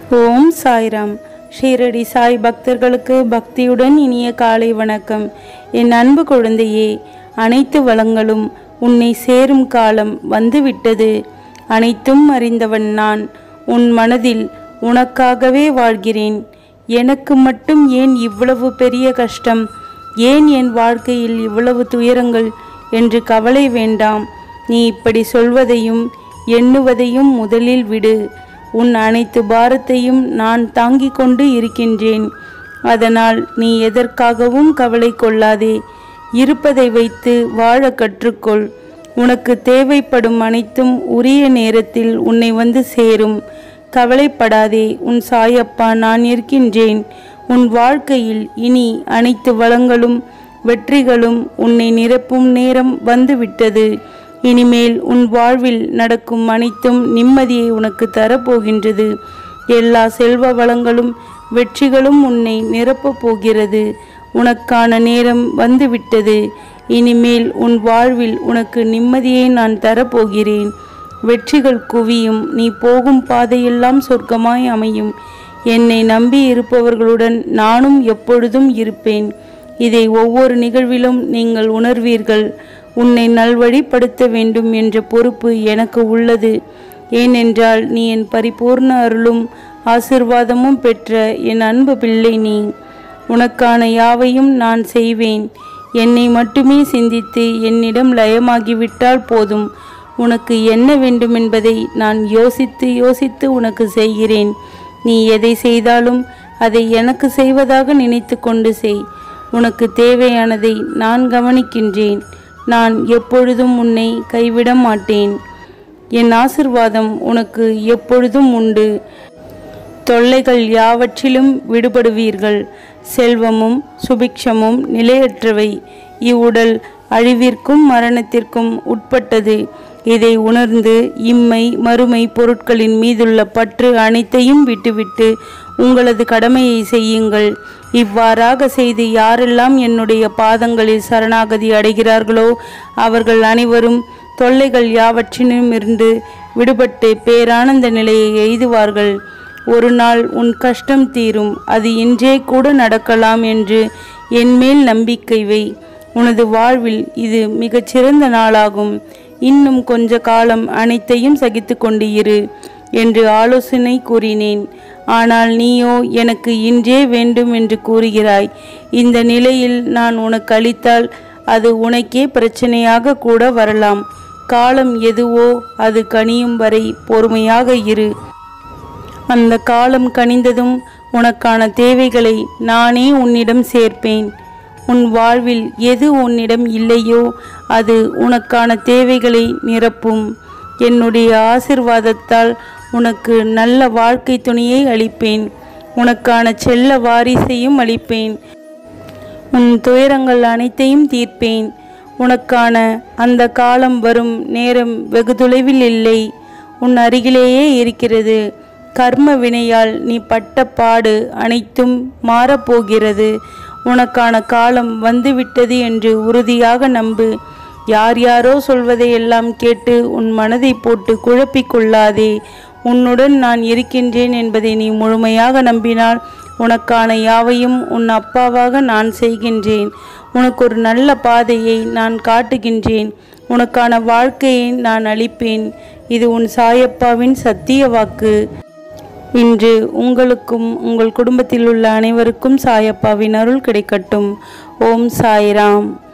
ஓம் சாய்ராம். ஷீரடி சாய் பக்தர்களுக்கு பக்தியுடன் இனிய காலை வணக்கம். என் அன்பு குழந்தையே, அனைத்து வளங்களும் உன்னை சேரும் காலம் வந்துவிட்டது. அனைத்தும் அறிந்தவன் நான். உன் மனதில் உனக்காகவே வாழ்கிறேன். எனக்கு மட்டும் ஏன் இவ்வளவு பெரிய கஷ்டம், ஏன் என் வாழ்க்கையில் இவ்வளவு துயரங்கள் என்று கவலை வேண்டாம். நீ இப்படி சொல்வதையும் எண்ணுவதையும் முதலில் விடு. உன் அனைத்து பாரத்தையும் நான் தாங்கிக் கொண்டு இருக்கின்றேன். அதனால் நீ எதற்காகவும் கவலை கொள்ளாதே. இருப்பதை வைத்து வாழ கற்றுக்கொள். உனக்கு தேவைப்படும் அனைத்தும் உரிய நேரத்தில் உன்னை வந்து சேரும். கவலைப்படாதே, உன் சாயப்பா நான் இருக்கின்றேன். உன் வாழ்க்கையில் இனி அனைத்து வளங்களும் வெற்றிகளும் உன்னை நிரப்பும் நேரம் வந்துவிட்டது. இனிமேல் உன் வாழ்வில் நடக்கும் அனைத்தும் நிம்மதியை உனக்கு தரப்போகின்றது. எல்லா செல்வ வளங்களும் வெற்றிகளும் உன்னை நிரப்பப் போகிறது. உனக்கான நேரம் வந்துவிட்டது. இனிமேல் உன் வாழ்வில் உனக்கு நிம்மதியை நான் தரப்போகிறேன். வெற்றிகள் குவியும். நீ போகும் பாதையெல்லாம் சொர்க்கமாய் அமையும். என்னை நம்பி இருப்பவர்களுடன் நானும் எப்பொழுதும் இருப்பேன். இதை ஒவ்வொரு நிகழ்விலும் நீங்கள் உணர்வீர்கள். உன்னை நல்வழிப்படுத்த வேண்டும் என்ற பொறுப்பு எனக்கு உள்ளது. ஏனென்றால் நீ என் பரிபூர்ண அருளும் ஆசிர்வாதமும் பெற்ற என் அன்பு பிள்ளை நீ. உனக்கான யாவையும் நான் செய்வேன். என்னை மட்டுமே சிந்தித்து என்னிடம் லயமாகிவிட்டால் போதும். உனக்கு என்ன வேண்டுமென்பதை நான் யோசித்து யோசித்து உனக்கு செய்கிறேன். நீ எதை செய்தாலும் அதை எனக்கு செய்வதாக நினைத்து கொண்டு செய். உனக்கு தேவையானதை நான் கவனிக்கின்றேன். நான் எப்பொழுதும் உன்னை கைவிட மாட்டேன். என் ஆசிர்வாதம் உனக்கு எப்பொழுதும் உண்டு. தொல்லைகள் யாவற்றிலும் விடுபடுவீர்கள். செல்வமும் சுபிக்ஷமும் நிலையற்றவை. இவ்வுடல் அழிவிற்கும் மரணத்திற்கும் உட்பட்டது. இதை உணர்ந்து இம்மை மறுமை பொருட்களின் மீதுள்ள பற்று அனைத்தையும் விட்டுவிட்டு உங்களது கடமையை செய்யுங்கள். இவ்வாறாக செய்து யாரெல்லாம் என்னுடைய பாதங்களில் சரணாகதி அடைகிறார்களோ அவர்கள் அனைவரும் தொல்லைகள் யாவற்றினுமிருந்து விடுபட்டு பேரானந்த நிலையை எய்துவார்கள். ஒரு நாள் உன் கஷ்டம் தீரும். அது இன்றே கூட நடக்கலாம் என்று என்மேல் நம்பிக்கை வை. உனது வாழ்வில் இது மிகச்சிறந்த நாளாகும். இன்னும் கொஞ்ச காலம் அனைத்தையும் சகித்து கொண்டு இரு என்று ஆலோசனை கூறினேன். ஆனால் நீயோ எனக்கு இன்றே வேண்டும் என்று கூறுகிறாய். இந்த நிலையில் நான் உனக்கு அளித்தால் அது உனக்கே பிரச்சனையாக கூட வரலாம். காலம் எதுவோ அது கனியும் வரை பொறுமையாக இரு. அந்த காலம் கனிந்ததும் உனக்கான தேவைகளை நானே உன்னிடம் சேர்ப்பேன். உன் வாழ்வில் எது உன்னிடம் இல்லையோ அது உனக்கான தேவைகளை நிரப்பும். என்னுடைய ஆசிர்வாதத்தால் உனக்கு நல்ல வாழ்க்கை துணையை அளிப்பேன். உனக்கான செல்ல வாரிசையும் அளிப்பேன். உன் துயரங்கள் அனைத்தையும் தீர்ப்பேன். உனக்கான அந்த காலம் வரும் நேரம் வெகு தொலைவில் இல்லை, உன் அருகிலேயே இருக்கிறது. கர்ம வினையால் நீ பட்ட பாடு அனைத்தும் மாறப்போகிறது. உனக்கான காலம் வந்துவிட்டது என்று உறுதியாக நம்பு. யார் யாரோ சொல்வதையெல்லாம் கேட்டு உன் மனதை போட்டு குழப்பிக்கொள்ளாதே. உன்னுடன் நான் இருக்கின்றேன் என்பதை நீ முழுமையாக நம்பினால் உனக்கான யாவையும் உன் அப்பாவாக நான் செய்கின்றேன். உனக்கு ஒரு நல்ல பாதையை நான் காட்டுகின்றேன். உனக்கான வாழ்க்கையை நான் அளிப்பேன். இது உன் சாயப்பாவின் சத்திய வாக்கு. இன்று உங்களுக்கும் உங்கள் குடும்பத்தில் உள்ள அனைவருக்கும் சாயப்பாவின் அருள் கிடைக்கட்டும். ஓம் சாய்ராம்.